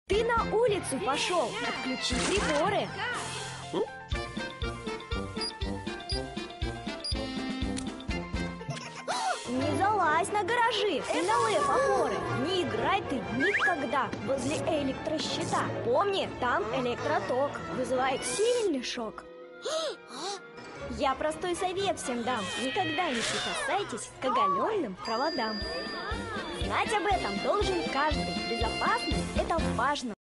Ты на улицу пошел, отключи приборы. Не залазь на гаражи и на лэп-опоры. Не играй ты никогда возле электрощита. Помни, там электроток вызывает сильный шок. Я простой совет всем дам: никогда не прикасайтесь к оголенным проводам. Знать об этом должен каждый. Безопасность — это важно.